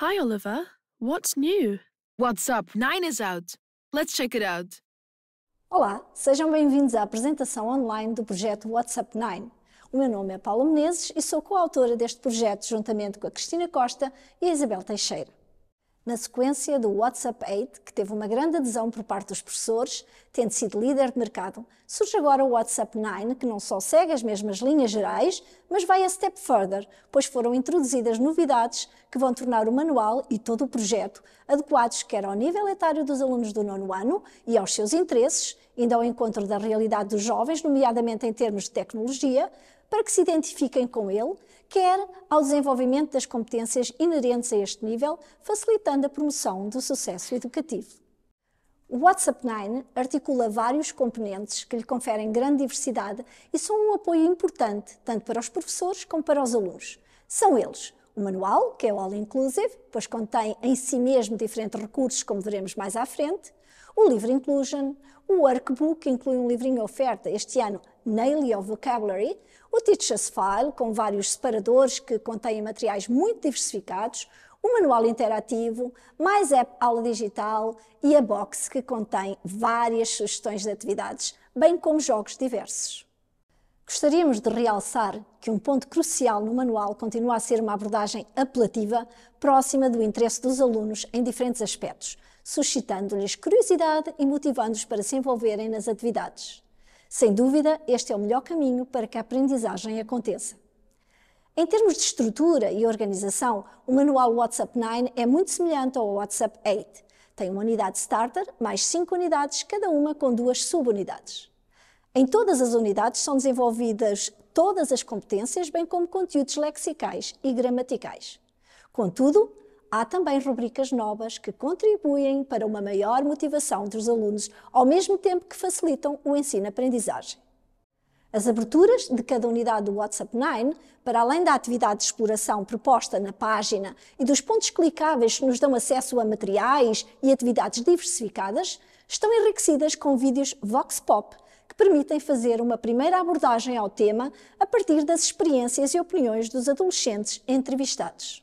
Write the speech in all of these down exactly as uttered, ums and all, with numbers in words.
Hi, Oliver. What's new? WhatsApp nine is out. Let's check it out. Olá, sejam bem-vindos à apresentação online do projeto WhatsApp nine. O meu nome é Paula Menezes e sou coautora deste projeto juntamente com a Cristina Costa e a Isabel Teixeira. Na sequência do WhatsApp oito, que teve uma grande adesão por parte dos professores, tendo sido líder de mercado, surge agora o WhatsApp nine, que não só segue as mesmas linhas gerais, mas vai a step further, pois foram introduzidas novidades que vão tornar o manual e todo o projeto adequados quer ao nível etário dos alunos do nono ano e aos seus interesses, indo ao encontro da realidade dos jovens, nomeadamente em termos de tecnologia, para que se identifiquem com ele, quer ao desenvolvimento das competências inerentes a este nível, facilitando a promoção do sucesso educativo. O WhatsApp nine articula vários componentes que lhe conferem grande diversidade e são um apoio importante tanto para os professores como para os alunos. São eles o manual, que é o All Inclusive, pois contém em si mesmo diferentes recursos, como veremos mais à frente, o Livre Inclusion, o Workbook, que inclui um livrinho oferta este ano, Nail Your Vocabulary, o Teacher's File, com vários separadores que contêm materiais muito diversificados, o manual interativo, mais app aula digital e a box, que contém várias sugestões de atividades, bem como jogos diversos. Gostaríamos de realçar que um ponto crucial no manual continua a ser uma abordagem apelativa, próxima do interesse dos alunos em diferentes aspectos, suscitando-lhes curiosidade e motivando-os para se envolverem nas atividades. Sem dúvida, este é o melhor caminho para que a aprendizagem aconteça. Em termos de estrutura e organização, o manual WhatsApp nine é muito semelhante ao WhatsApp oito. Tem uma unidade starter, mais cinco unidades, cada uma com duas subunidades. Em todas as unidades são desenvolvidas todas as competências, bem como conteúdos lexicais e gramaticais. Contudo, há também rubricas novas que contribuem para uma maior motivação dos alunos, ao mesmo tempo que facilitam o ensino-aprendizagem. As aberturas de cada unidade do WhatsApp nine, para além da atividade de exploração proposta na página e dos pontos clicáveis que nos dão acesso a materiais e atividades diversificadas, estão enriquecidas com vídeos Vox Pop, que permitem fazer uma primeira abordagem ao tema a partir das experiências e opiniões dos adolescentes entrevistados.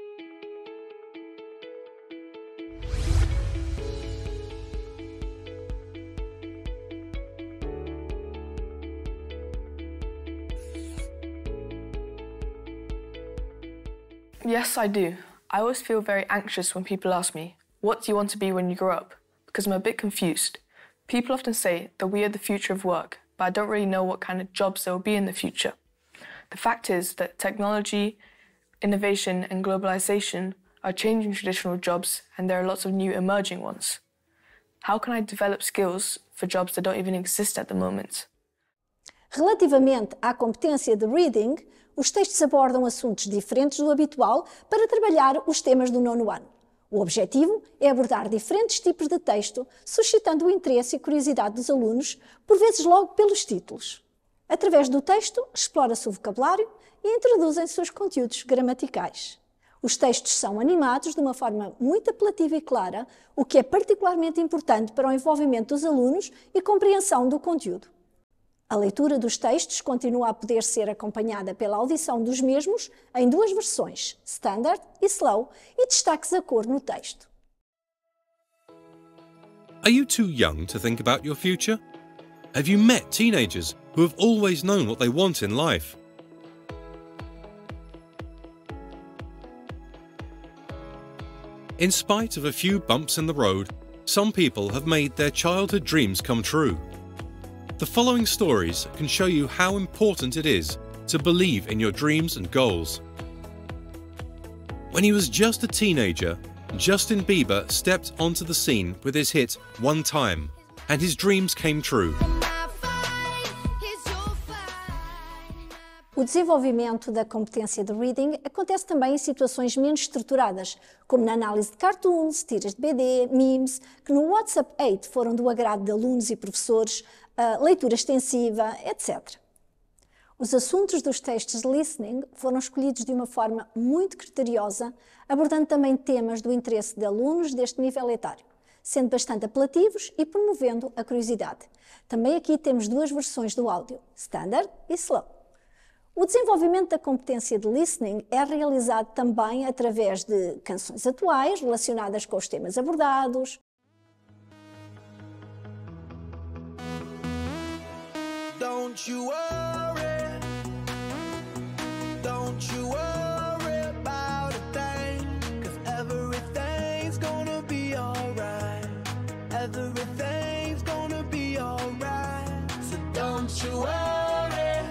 Yes, I do. I always feel very anxious when people ask me, what do you want to be when you grow up? Because I'm a bit confused. People often say that we are the future of work, but I don't really know what kind of jobs there will be in the future. The fact is that technology, innovation and globalization are changing traditional jobs, and there are lots of new emerging ones. How can I develop skills for jobs that don't even exist at the moment? Relativamente à competência de reading, os textos abordam assuntos diferentes do habitual para trabalhar os temas do nono ano. O objetivo é abordar diferentes tipos de texto, suscitando o interesse e curiosidade dos alunos, por vezes logo pelos títulos. Através do texto, explora-se o vocabulário e introduzem-se os conteúdos gramaticais. Os textos são animados de uma forma muito apelativa e clara, o que é particularmente importante para o envolvimento dos alunos e compreensão do conteúdo. A leitura dos textos continua a poder ser acompanhada pela audição dos mesmos em duas versões, Standard e Slow, e destaques a cor no texto. Are you too young to think about your future? Have you met teenagers who have always known what they want in life? In spite of a few bumps in the road, some people have made their childhood dreams come true. The following stories can show you how important it is to believe in your dreams and goals. When he was just a teenager, Justin Bieber stepped onto the scene with his hit One Time, and his dreams came true. O desenvolvimento da competência de reading acontece também em situações menos estruturadas, como na análise de cartoons, tiras de B D, memes, que no WhatsApp oito foram do agrado de alunos e professores, leitura extensiva, etcétera. Os assuntos dos textos de listening foram escolhidos de uma forma muito criteriosa, abordando também temas do interesse de alunos deste nível etário, sendo bastante apelativos e promovendo a curiosidade. Também aqui temos duas versões do áudio, Standard e Slow. O desenvolvimento da competência de listening é realizado também através de canções atuais relacionadas com os temas abordados. Don't you worry, don't you worry about a thing, 'cause everything's gonna be alright, everything's gonna be alright, so don't you worry,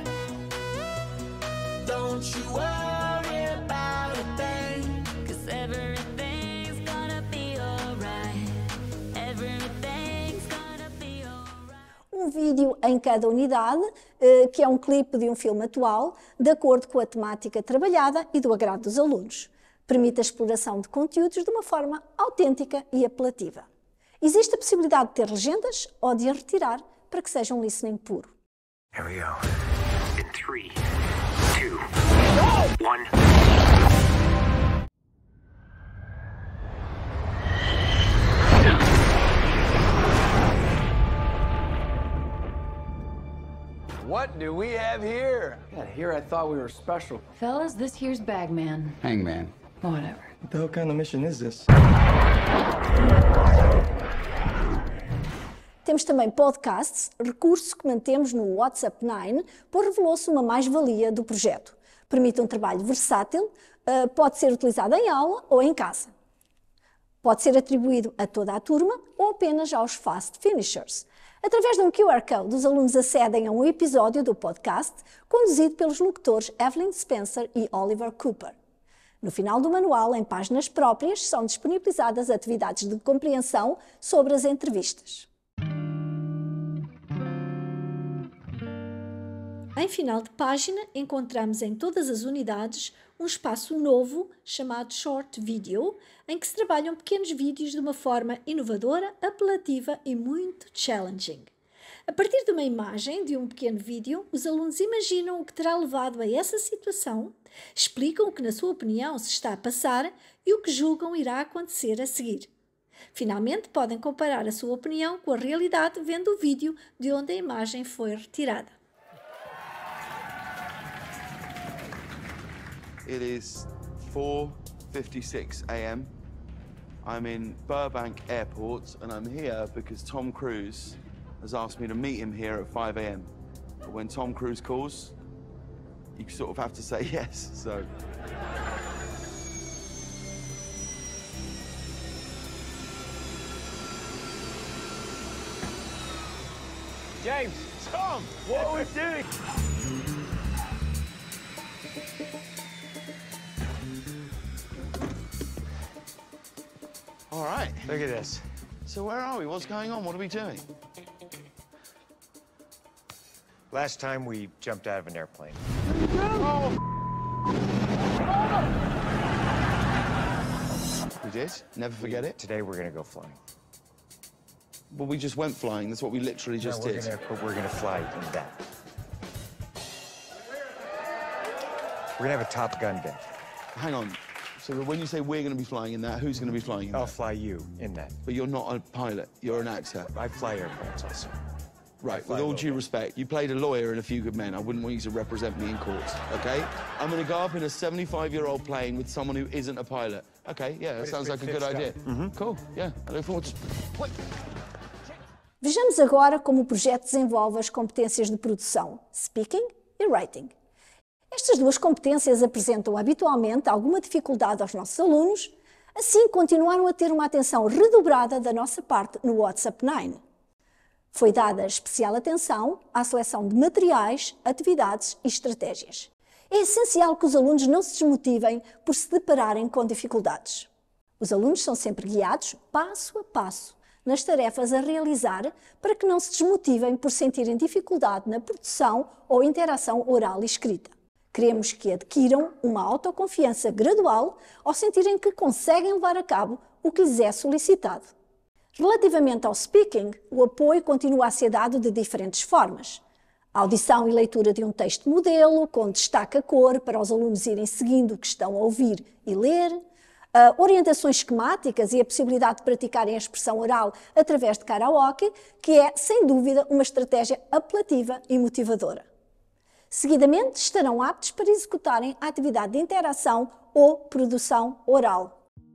don't you worry about a thing, 'cause everything's gonna be alright, everything's gonna be alright. Um vídeo em cada unidade, que é um clipe de um filme atual, de acordo com a temática trabalhada e do agrado dos alunos. Permite a exploração de conteúdos de uma forma autêntica e apelativa. Existe a possibilidade de ter legendas ou de a retirar para que seja um listening puro. Here we go. In three, two, one. What do we have here? Yeah, here I thought we were special. Fellas, this here's Bagman. Hangman. Whatever. What the hell kind of mission is this? Temos também podcasts, recurso que mantemos no WhatsApp nove, pois revelou-se uma mais-valia do projeto. Permite um trabalho versátil, pode ser utilizado em aula ou em casa. Pode ser atribuído a toda a turma ou apenas aos fast finishers. Através de um Q R Code, os alunos acedem a um episódio do podcast conduzido pelos locutores Evelyn Spencer e Oliver Cooper. No final do manual, em páginas próprias, são disponibilizadas atividades de compreensão sobre as entrevistas. Em final de página, encontramos em todas as unidades um espaço novo chamado Short Video, em que se trabalham pequenos vídeos de uma forma inovadora, apelativa e muito challenging. A partir de uma imagem de um pequeno vídeo, os alunos imaginam o que terá levado a essa situação, explicam o que, na sua opinião, se está a passar e o que julgam irá acontecer a seguir. Finalmente, podem comparar a sua opinião com a realidade vendo o vídeo de onde a imagem foi retirada. It is four fifty-six a m I'm in Burbank Airport and I'm here because Tom Cruise has asked me to meet him here at five a m But when Tom Cruise calls, you sort of have to say yes, so... James, Tom, what are we doing? All right. Look at this. So where are we? What's going on? What are we doing? Last time we jumped out of an airplane. Oh. We did? Never forget it? Today we're gonna go flying. Well, we just went flying. That's what we literally just no, we're did. Gonna, but we're gonna fly in that. We're gonna have a Top Gun day. Hang on. So when you say we're going to be flying in that, who's going to be flying in I'll that? fly you in that. But you're not a pilot. You're an actor. I fly airplanes also. Right, with all due respect, you played a lawyer in A Few Good Men. I wouldn't want you to represent me in court, okay? I'm going to go up in a seventy-five-year-old plane with someone who isn't a pilot. Okay, yeah, that sounds like a good idea. Mm-hmm. Cool, yeah, I look forward to... Wait. Vejamos agora como o projeto desenvolve as competências de produção, speaking e writing. Estas duas competências apresentam habitualmente alguma dificuldade aos nossos alunos, assim continuaram a ter uma atenção redobrada da nossa parte no WhatsApp nove. Foi dada especial atenção à seleção de materiais, atividades e estratégias. É essencial que os alunos não se desmotivem por se depararem com dificuldades. Os alunos são sempre guiados, passo a passo, nas tarefas a realizar para que não se desmotivem por sentirem dificuldade na produção ou interação oral e escrita. Queremos que adquiram uma autoconfiança gradual ao sentirem que conseguem levar a cabo o que lhes é solicitado. Relativamente ao speaking, o apoio continua a ser dado de diferentes formas. A audição e leitura de um texto modelo, com destaque a cor para os alunos irem seguindo o que estão a ouvir e ler, uh, orientações esquemáticas e a possibilidade de praticarem a expressão oral através de karaoke, que é, sem dúvida, uma estratégia apelativa e motivadora. Seguidamente, estarão aptos para executarem a atividade de interação ou produção oral.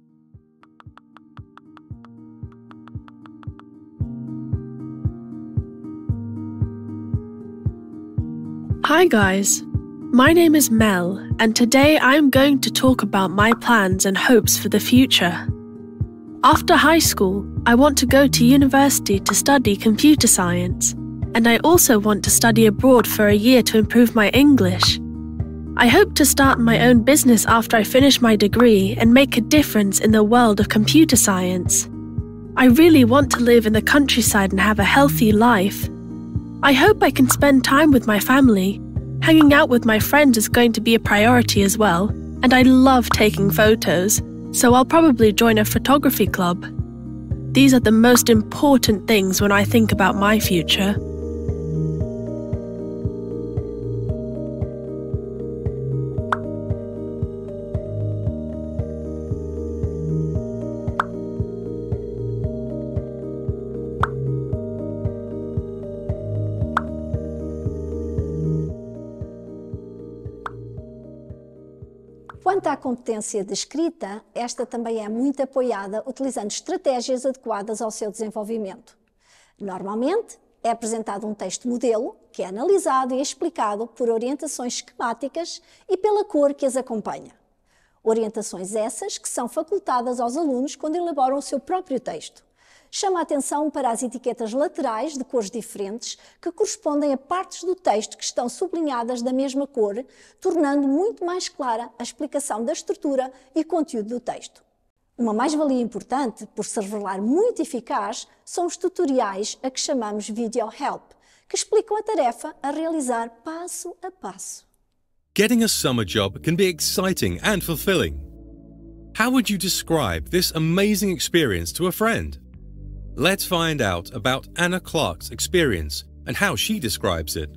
Hi guys, my name is Mel, and today I'm going to talk about my plans and hopes for the future. After high school, I want to go to university to study computer science, and I also want to study abroad for a year to improve my English. I hope to start my own business after I finish my degree and make a difference in the world of computer science. I really want to live in the countryside and have a healthy life. I hope I can spend time with my family. Hanging out with my friends is going to be a priority as well, and I love taking photos, so I'll probably join a photography club. These are the most important things when I think about my future. Quanto à competência de escrita, esta também é muito apoiada utilizando estratégias adequadas ao seu desenvolvimento. Normalmente, é apresentado um texto modelo, que é analisado e explicado por orientações esquemáticas e pela cor que as acompanha. Orientações essas que são facultadas aos alunos quando elaboram o seu próprio texto. Chama a atenção para as etiquetas laterais de cores diferentes que correspondem a partes do texto que estão sublinhadas da mesma cor, tornando muito mais clara a explicação da estrutura e conteúdo do texto. Uma mais-valia importante, por se revelar muito eficaz, são os tutoriais a que chamamos Video Help, que explicam a tarefa a realizar passo a passo. Getting a summer job can be exciting and fulfilling. How would you describe this amazing experience to a friend? Let's find out about Anna Clark's experience and how she describes it.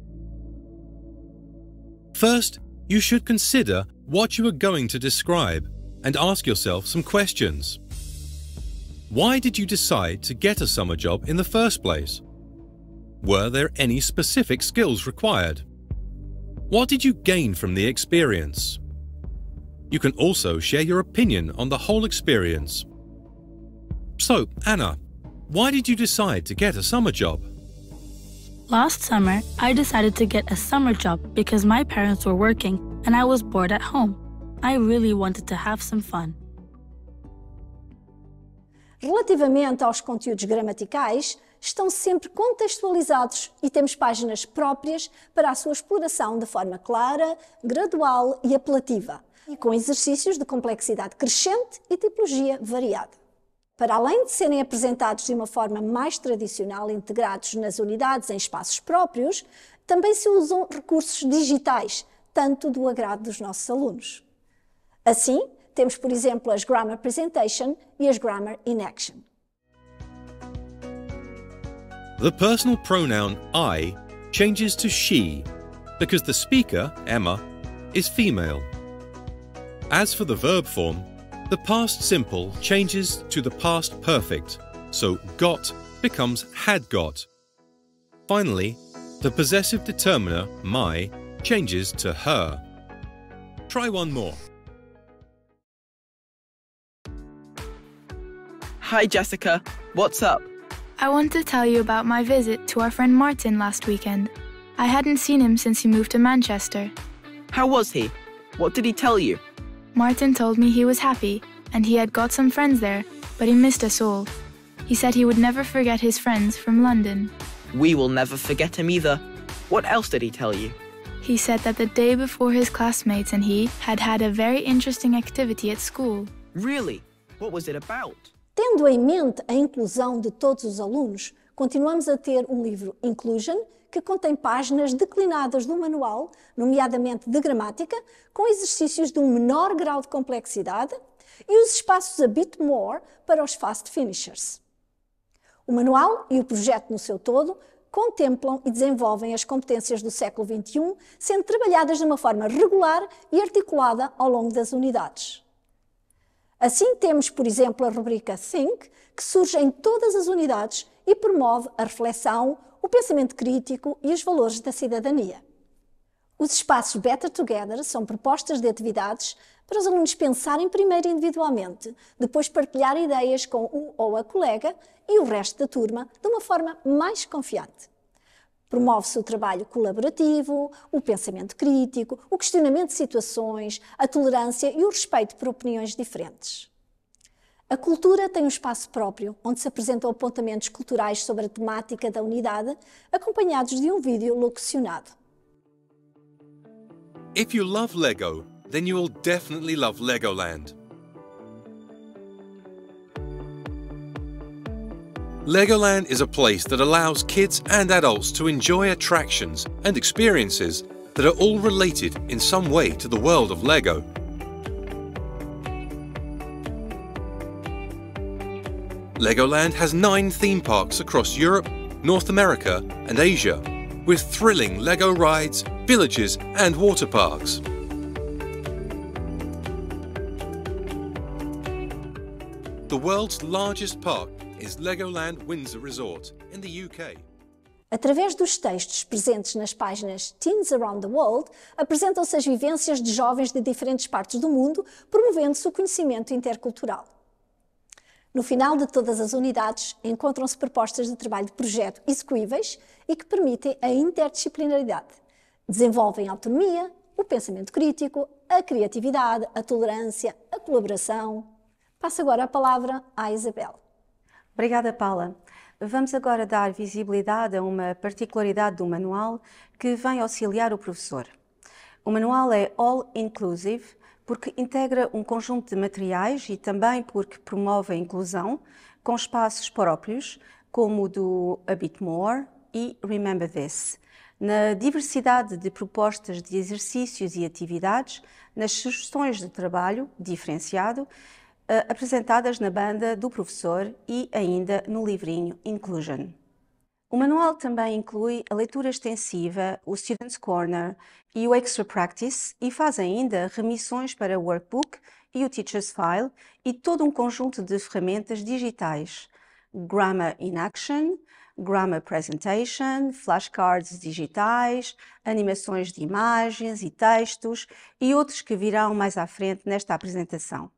First, you should consider what you are going to describe and ask yourself some questions. Why did you decide to get a summer job in the first place? Were there any specific skills required? What did you gain from the experience? You can also share your opinion on the whole experience. So, Anna, why did you decide to get a summer job? Last summer, I decided to get a summer job because my parents were working and I was bored at home. I really wanted to have some fun. Relativamente aos conteúdos gramaticais, estão sempre contextualizados e temos páginas próprias para a sua exploração de forma clara, gradual e apelativa, e com exercícios de complexidade crescente e tipologia variada. Para além de serem apresentados de uma forma mais tradicional, integrados nas unidades em espaços próprios, também se usam recursos digitais, tanto do agrado dos nossos alunos. Assim, temos, por exemplo, as Grammar Presentation e as Grammar in Action. The personal pronoun I changes to she because the speaker, Emma, is female. As for the verb form, the past simple changes to the past perfect, so got becomes had got. Finally, the possessive determiner, my, changes to her. Try one more. Hi Jessica, what's up? I want to tell you about my visit to our friend Martin last weekend. I hadn't seen him since he moved to Manchester. How was he? What did he tell you? Martin told me he was happy, and he had got some friends there, but he missed us all. He said he would never forget his friends from London. We will never forget him either. What else did he tell you? He said that the day before his classmates and he had had a very interesting activity at school. Really? What was it about? Tendo em mente a inclusão de todos os alunos, continuamos a ter um livro Inclusion, que contém páginas declinadas do manual, nomeadamente de gramática, com exercícios de um menor grau de complexidade e os espaços a bit more para os fast finishers. O manual e o projeto no seu todo contemplam e desenvolvem as competências do século vinte e um, sendo trabalhadas de uma forma regular e articulada ao longo das unidades. Assim temos, por exemplo, a rubrica Think, que surge em todas as unidades e promove a reflexão, o pensamento crítico e os valores da cidadania. Os espaços Better Together são propostas de atividades para os alunos pensarem primeiro individualmente, depois partilhar ideias com o ou a colega e o resto da turma de uma forma mais confiante. Promove-se o trabalho colaborativo, o pensamento crítico, o questionamento de situações, a tolerância e o respeito por opiniões diferentes. A cultura tem um espaço próprio, onde se apresentam apontamentos culturais sobre a temática da unidade, acompanhados de um vídeo locucionado. If you love Lego, then you will definitely love Legoland. Legoland is a place that allows kids and adults to enjoy attractions and experiences that are all related in some way to the world of Lego. Legoland has nine theme parks across Europe, North America and Asia, with thrilling Lego rides, villages and water parks. The world's largest park is Legoland Windsor Resort in the U K. Através dos textos presentes nas páginas Teens Around the World, apresentam-se as vivências de jovens de diferentes partes do mundo, promovendo-se o conhecimento intercultural. No final de todas as unidades, encontram-se propostas de trabalho de projeto execuíveis e que permitem a interdisciplinaridade. Desenvolvem a autonomia, o pensamento crítico, a criatividade, a tolerância, a colaboração. Passo agora a palavra à Isabel. Obrigada, Paula. Vamos agora dar visibilidade a uma particularidade do manual que vem auxiliar o professor. O manual é all-inclusive porque integra um conjunto de materiais e também porque promove a inclusão com espaços próprios, como o do A Bit More e Remember This, na diversidade de propostas de exercícios e atividades, nas sugestões de trabalho diferenciado, apresentadas na banda do professor e ainda no livrinho Inclusion. O manual também inclui a leitura extensiva, o Students' Corner e o Extra Practice e faz ainda remissões para o Workbook e o Teacher's File e todo um conjunto de ferramentas digitais, Grammar in Action, Grammar Presentation, flashcards digitais, animações de imagens e textos e outros que virão mais à frente nesta apresentação.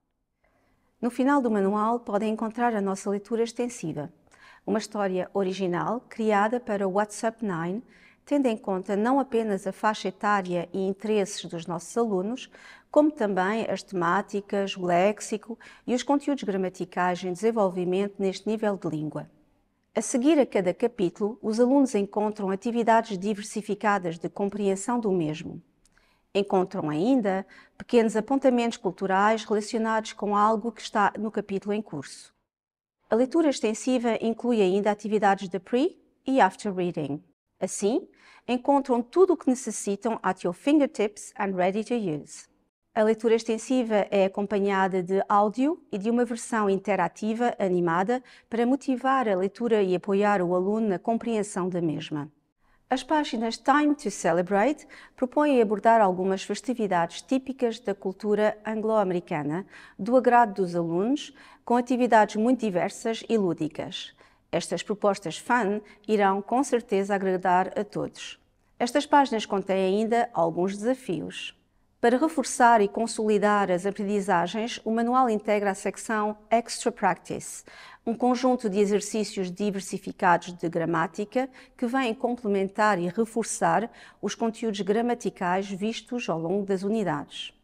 No final do manual podem encontrar a nossa leitura extensiva, uma história original criada para o WhatsApp nove, tendo em conta não apenas a faixa etária e interesses dos nossos alunos, como também as temáticas, o léxico e os conteúdos gramaticais em desenvolvimento neste nível de língua. A seguir a cada capítulo, os alunos encontram atividades diversificadas de compreensão do mesmo. Encontram ainda pequenos apontamentos culturais relacionados com algo que está no capítulo em curso. A leitura extensiva inclui ainda atividades de pre- e after reading. Assim, encontram tudo o que necessitam at your fingertips and ready to use. A leitura extensiva é acompanhada de áudio e de uma versão interativa animada para motivar a leitura e apoiar o aluno na compreensão da mesma. As páginas Time to Celebrate propõem abordar algumas festividades típicas da cultura anglo-americana, do agrado dos alunos, com atividades muito diversas e lúdicas. Estas propostas fun irão com certeza agradar a todos. Estas páginas contêm ainda alguns desafios. Para reforçar e consolidar as aprendizagens, o manual integra a secção Extra Practice, um conjunto de exercícios diversificados de gramática que vêm complementar e reforçar os conteúdos gramaticais vistos ao longo das unidades.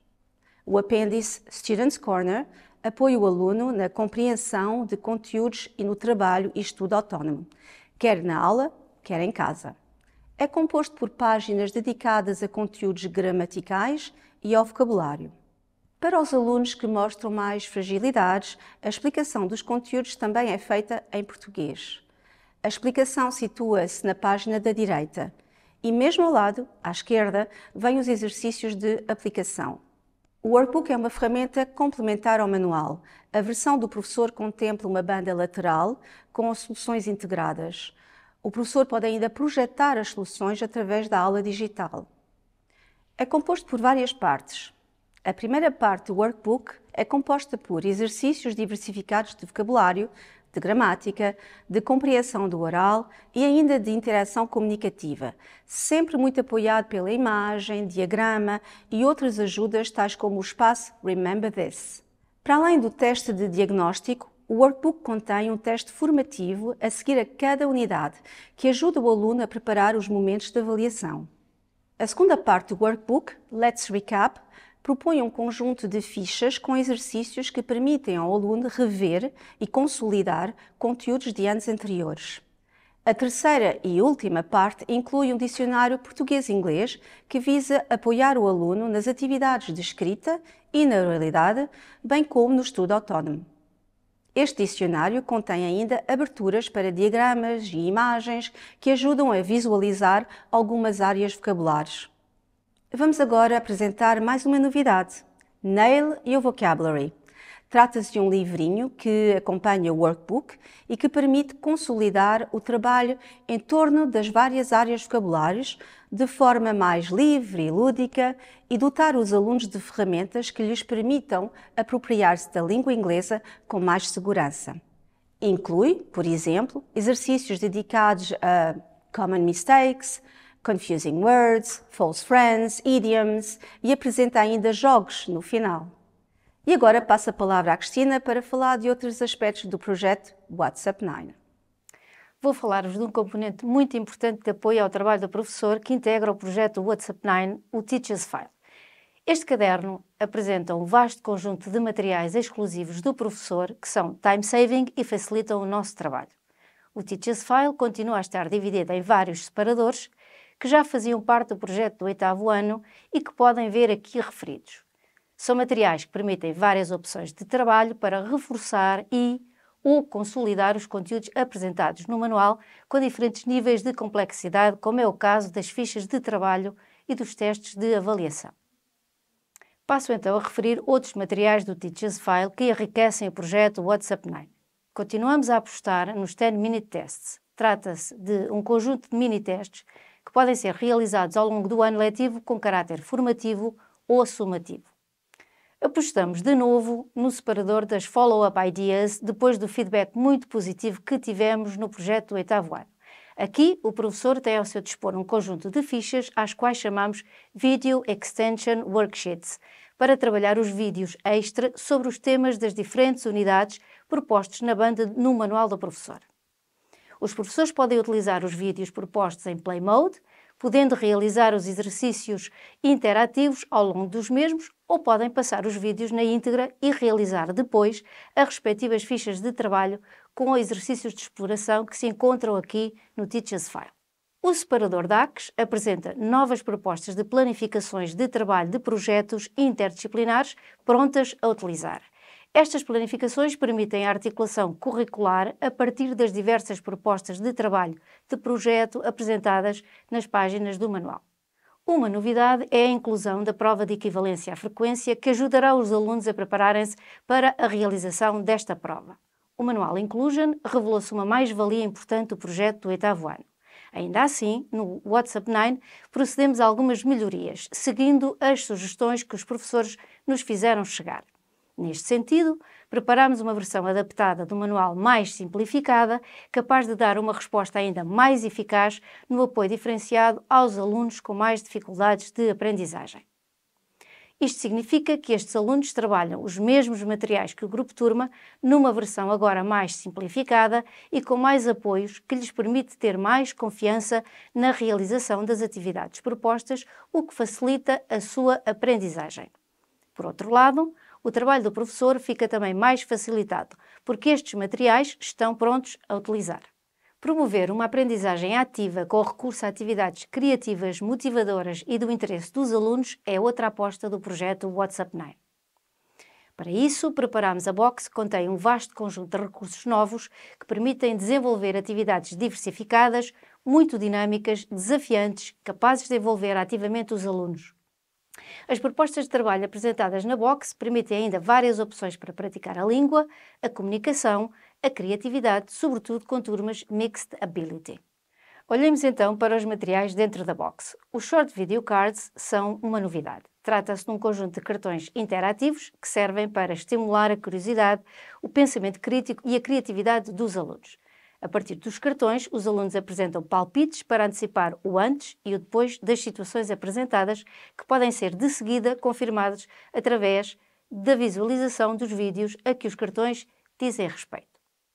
O apêndice Students' Corner apoia o aluno na compreensão de conteúdos e no trabalho e estudo autónomo, quer na aula, quer em casa. É composto por páginas dedicadas a conteúdos gramaticais e ao vocabulário. Para os alunos que mostram mais fragilidades, a explicação dos conteúdos também é feita em português. A explicação situa-se na página da direita e mesmo ao lado, à esquerda, vêm os exercícios de aplicação. O Workbook é uma ferramenta complementar ao manual. A versão do professor contempla uma banda lateral com as soluções integradas. O professor pode ainda projetar as soluções através da aula digital. É composto por várias partes. A primeira parte do Workbook é composta por exercícios diversificados de vocabulário, de gramática, de compreensão do oral e ainda de interação comunicativa, sempre muito apoiado pela imagem, diagrama e outras ajudas tais como o espaço Remember This. Para além do teste de diagnóstico, o workbook contém um teste formativo a seguir a cada unidade, que ajuda o aluno a preparar os momentos de avaliação. A segunda parte do workbook, Let's Recap, propõe um conjunto de fichas com exercícios que permitem ao aluno rever e consolidar conteúdos de anos anteriores. A terceira e última parte inclui um dicionário português-inglês que visa apoiar o aluno nas atividades de escrita e na oralidade, bem como no estudo autónomo. Este dicionário contém ainda aberturas para diagramas e imagens que ajudam a visualizar algumas áreas vocabulares. Vamos agora apresentar mais uma novidade, Nail Your Vocabulary. Trata-se de um livrinho que acompanha o workbook e que permite consolidar o trabalho em torno das várias áreas vocabulares de forma mais livre e lúdica e dotar os alunos de ferramentas que lhes permitam apropriar-se da língua inglesa com mais segurança. Inclui, por exemplo, exercícios dedicados a common mistakes, confusing words, false friends, idioms e apresenta ainda jogos no final. E agora passo a palavra à Cristina para falar de outros aspectos do projeto WhatsApp nove. Vou falar-vos de um componente muito importante de apoio ao trabalho do professor que integra o projeto WhatsApp nove, o Teacher's File. Este caderno apresenta um vasto conjunto de materiais exclusivos do professor que são time-saving e facilitam o nosso trabalho. O Teacher's File continua a estar dividido em vários separadores que já faziam parte do projeto do oitavo ano e que podem ver aqui referidos. São materiais que permitem várias opções de trabalho para reforçar e ou consolidar os conteúdos apresentados no manual com diferentes níveis de complexidade, como é o caso das fichas de trabalho e dos testes de avaliação. Passo então a referir outros materiais do Teacher's File que enriquecem o projeto WhatsApp nove. Continuamos a apostar nos dez minute Tests. Trata-se de um conjunto de mini-testes que podem ser realizados ao longo do ano letivo com caráter formativo ou sumativo. Apostamos de novo no separador das Follow-up Ideas depois do feedback muito positivo que tivemos no projeto do oitavo ano. Aqui, o professor tem ao seu dispor um conjunto de fichas às quais chamamos Video Extension Worksheets, para trabalhar os vídeos extra sobre os temas das diferentes unidades propostos na banda no manual do professor. Os professores podem utilizar os vídeos propostos em Play Mode, podendo realizar os exercícios interativos ao longo dos mesmos, ou podem passar os vídeos na íntegra e realizar depois as respectivas fichas de trabalho com exercícios de exploração que se encontram aqui no Teacher's File. O separador D A C S apresenta novas propostas de planificações de trabalho de projetos interdisciplinares prontas a utilizar. Estas planificações permitem a articulação curricular a partir das diversas propostas de trabalho de projeto apresentadas nas páginas do manual. Uma novidade é a inclusão da prova de equivalência à frequência que ajudará os alunos a prepararem-se para a realização desta prova. O manual Inclusion revelou-se uma mais-valia importante do projeto do oitavo ano. Ainda assim, no WhatsApp nove procedemos a algumas melhorias, seguindo as sugestões que os professores nos fizeram chegar. Neste sentido, preparamos uma versão adaptada do manual mais simplificada, capaz de dar uma resposta ainda mais eficaz no apoio diferenciado aos alunos com mais dificuldades de aprendizagem. Isto significa que estes alunos trabalham os mesmos materiais que o grupo turma, numa versão agora mais simplificada e com mais apoios que lhes permite ter mais confiança na realização das atividades propostas, o que facilita a sua aprendizagem. Por outro lado, o trabalho do professor fica também mais facilitado, porque estes materiais estão prontos a utilizar. Promover uma aprendizagem ativa com recurso a atividades criativas, motivadoras e do interesse dos alunos é outra aposta do projeto WhatsApp nove. Para isso, preparamos a box que contém um vasto conjunto de recursos novos que permitem desenvolver atividades diversificadas, muito dinâmicas, desafiantes, capazes de envolver ativamente os alunos. As propostas de trabalho apresentadas na box permitem ainda várias opções para praticar a língua, a comunicação, a criatividade, sobretudo com turmas Mixed Ability. Olhemos então para os materiais dentro da box. Os Short Video Cards são uma novidade. Trata-se de um conjunto de cartões interativos que servem para estimular a curiosidade, o pensamento crítico e a criatividade dos alunos. A partir dos cartões, os alunos apresentam palpites para antecipar o antes e o depois das situações apresentadas, que podem ser de seguida confirmados através da visualização dos vídeos a que os cartões dizem respeito.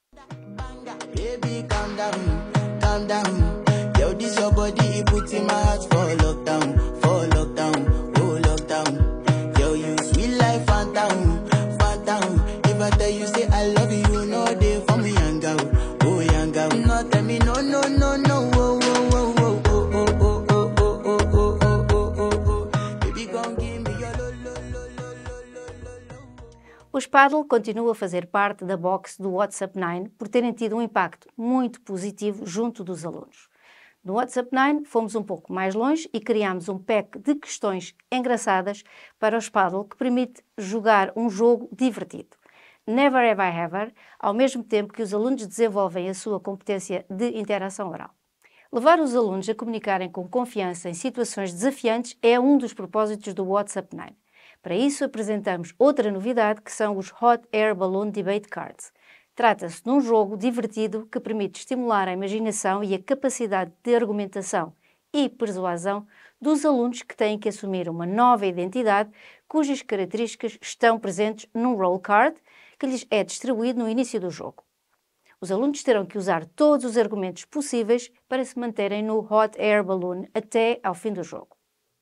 Baby, calm down, calm down. Yo, this your body, it puts in my heart for lockdown, for lockdown, oh lockdown. Yo, you sweet life, phantom, phantom. If I tell you say I love you, no day for me, young girl, oh young girl. No tell me no, no, no, no, oh, oh, oh, oh, oh, oh, oh, oh, oh, oh, oh, oh, oh, oh. Baby, gon' give me your lo, lo, lo, lo, lo, lo, lo. O Spaddle continua a fazer parte da box do WhatsApp nove por terem tido um impacto muito positivo junto dos alunos. No WhatsApp nove fomos um pouco mais longe e criámos um pack de questões engraçadas para o Spaddle que permite jogar um jogo divertido. Never Have I Ever, ao mesmo tempo que os alunos desenvolvem a sua competência de interação oral. Levar os alunos a comunicarem com confiança em situações desafiantes é um dos propósitos do WhatsApp nove. Para isso apresentamos outra novidade que são os Hot Air Balloon Debate Cards. Trata-se de um jogo divertido que permite estimular a imaginação e a capacidade de argumentação e persuasão dos alunos que têm que assumir uma nova identidade cujas características estão presentes num roll card que lhes é distribuído no início do jogo. Os alunos terão que usar todos os argumentos possíveis para se manterem no Hot Air Balloon até ao fim do jogo.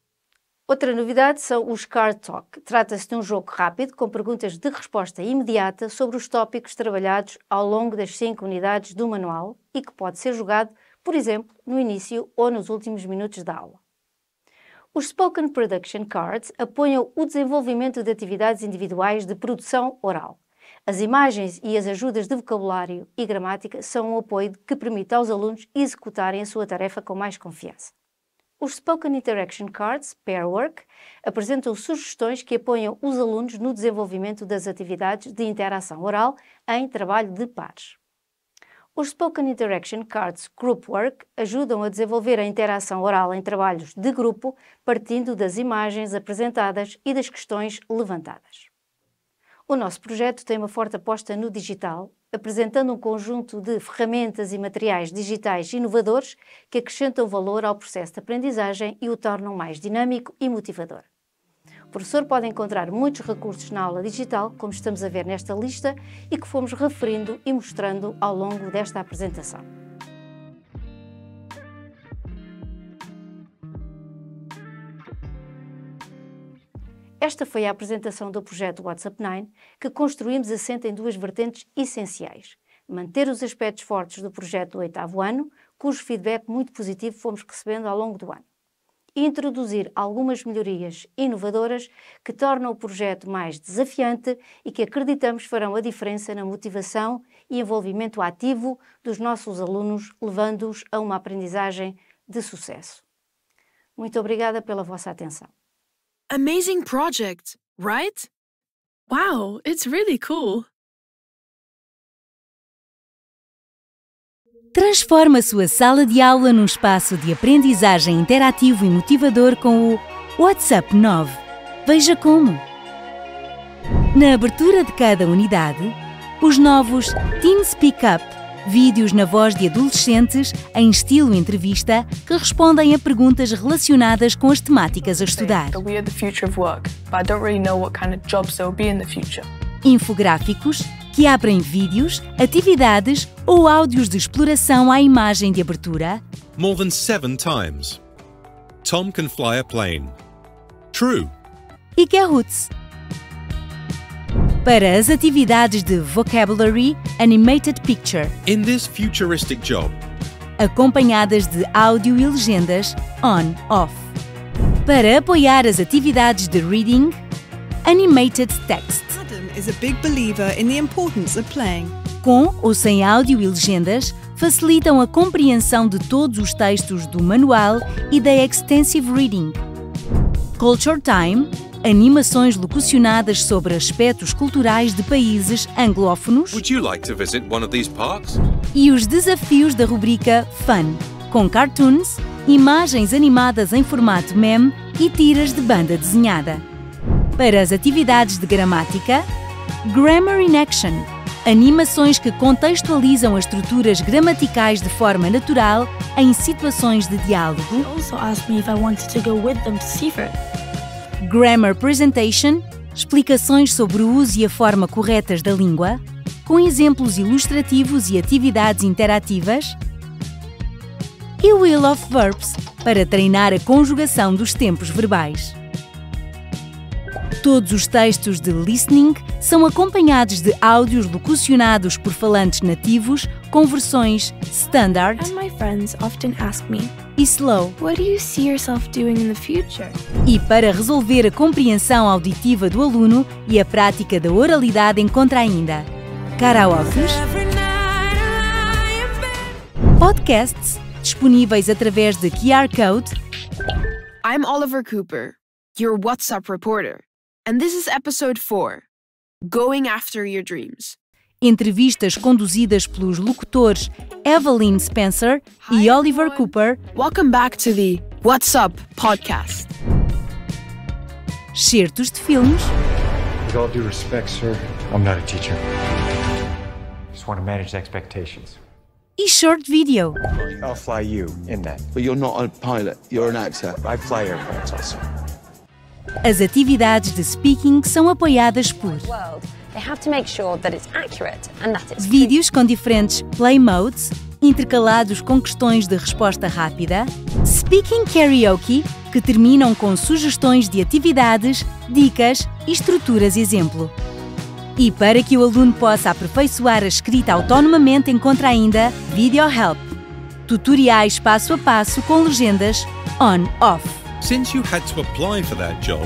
Outra novidade são os Card Talk. Trata-se de um jogo rápido com perguntas de resposta imediata sobre os tópicos trabalhados ao longo das cinco unidades do manual e que pode ser jogado, por exemplo, no início ou nos últimos minutos da aula. Os Spoken Production Cards apoiam o desenvolvimento de atividades individuais de produção oral. As imagens e as ajudas de vocabulário e gramática são um apoio que permite aos alunos executarem a sua tarefa com mais confiança. Os Spoken Interaction Cards, Pairwork, apresentam sugestões que apoiam os alunos no desenvolvimento das atividades de interação oral em trabalho de pares. Os Spoken Interaction Cards, Groupwork, ajudam a desenvolver a interação oral em trabalhos de grupo, partindo das imagens apresentadas e das questões levantadas. O nosso projeto tem uma forte aposta no digital, apresentando um conjunto de ferramentas e materiais digitais inovadores que acrescentam valor ao processo de aprendizagem e o tornam mais dinâmico e motivador. O professor pode encontrar muitos recursos na aula digital, como estamos a ver nesta lista, e que fomos referindo e mostrando ao longo desta apresentação. Esta foi a apresentação do projeto WhatsApp nove, que construímos assenta em duas vertentes essenciais. Manter os aspectos fortes do projeto do oitavo ano, cujo feedback muito positivo fomos recebendo ao longo do ano. E introduzir algumas melhorias inovadoras que tornam o projeto mais desafiante e que acreditamos farão a diferença na motivação e envolvimento ativo dos nossos alunos, levando-os a uma aprendizagem de sucesso. Muito obrigada pela vossa atenção. Amazing project, right? Wow, it's really cool. Transforma a sua sala de aula num espaço de aprendizagem interativo e motivador com o WhatsApp nove. Veja como! Na abertura de cada unidade, os novos Teen Speak Up, vídeos na voz de adolescentes em estilo entrevista que respondem a perguntas relacionadas com as temáticas a estudar. Infográficos que abrem vídeos, atividades ou áudios de exploração à imagem de abertura. More than seven times. Tom can fly a plane. True. E Kahoots. Para as atividades de Vocabulary Animated Picture. In this futuristic job. Acompanhadas de áudio e legendas on-off. Para apoiar as atividades de Reading Animated Text. Adam is a big believer in the importance of playing. Com ou sem áudio e legendas, facilitam a compreensão de todos os textos do manual e da Extensive Reading. Culture Time, animações locucionadas sobre aspectos culturais de países anglófonos. Would you like to visit one of these parks? E os desafios da rubrica Fun, com cartoons, imagens animadas em formato meme e tiras de banda desenhada. Para as atividades de gramática, Grammar in Action, animações que contextualizam as estruturas gramaticais de forma natural em situações de diálogo. He also asked me if I wanted to go with them to Seaford. Grammar Presentation, explicações sobre o uso e a forma corretas da língua, com exemplos ilustrativos e atividades interativas. E Wheel of Verbs, para treinar a conjugação dos tempos verbais. Todos os textos de listening são acompanhados de áudios locucionados por falantes nativos com versões standard And my friends often ask me, e slow. what do you see yourself doing in the future? E para resolver a compreensão auditiva do aluno e a prática da oralidade encontra ainda karaokes, podcasts disponíveis através de Q R Code. I'm Oliver Cooper, your WhatsApp reporter, and this is episode four, Going After Your Dreams. Entrevistas conduzidas pelos locutores Evelyn Spencer e Oliver Cooper. Welcome back to the What's Up podcast. Certos de filmes. With all due respect, sir, I'm not a teacher. Just want to manage expectations. E short video. I'll fly you in that. But you're not a pilot, you're an actor. I fly airplanes also. As atividades de speaking são apoiadas por They have to make sure that it's accurate and that it's vídeos com diferentes play modes, intercalados com questões de resposta rápida, speaking karaoke, que terminam com sugestões de atividades, dicas e estruturas exemplo. E para que o aluno possa aperfeiçoar a escrita autonomamente, encontra ainda Video Help, tutoriais passo a passo com legendas on-off. Since you had to apply for that job,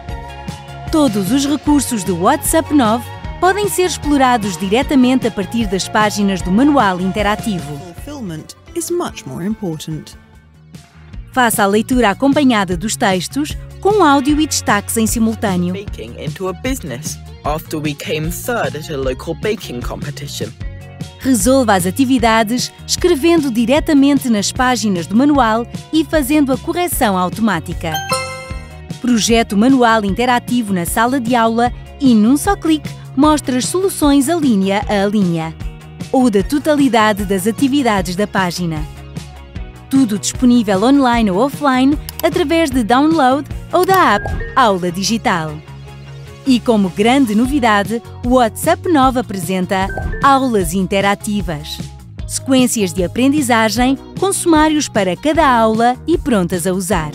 todos os recursos do WhatsApp nove podem ser explorados diretamente a partir das páginas do manual interativo. Fulfillment is much more important. Faça a leitura acompanhada dos textos com áudio e destaques em simultâneo. Baking into a business after we came third at a local baking competition. Resolva as atividades escrevendo diretamente nas páginas do manual e fazendo a correção automática. Projete o manual interativo na sala de aula e, num só clique, mostra as soluções a linha a linha, ou da totalidade das atividades da página. Tudo disponível online ou offline através de download ou da app Aula Digital. E como grande novidade, o WhatsApp nove apresenta aulas interativas. Sequências de aprendizagem com sumários para cada aula e prontas a usar.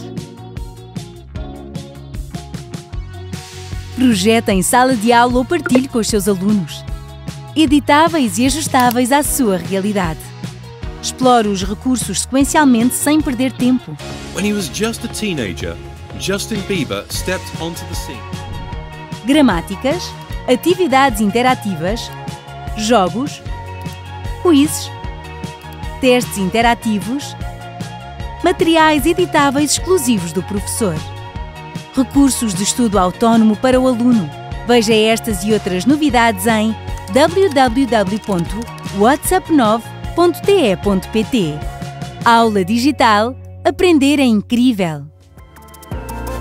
Projeta em sala de aula ou partilhe com os seus alunos. Editáveis e ajustáveis à sua realidade. Explore os recursos sequencialmente sem perder tempo. when he was just a teenager, Justin Bieber stepped onto the scene. Gramáticas, atividades interativas, jogos, quizzes, testes interativos, materiais editáveis exclusivos do professor, recursos de estudo autónomo para o aluno. Veja estas e outras novidades em w w w ponto whatsapp nove ponto t e ponto p t. Aula digital, aprender é incrível.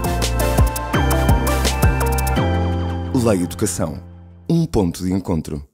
Lei Educação, um ponto de encontro.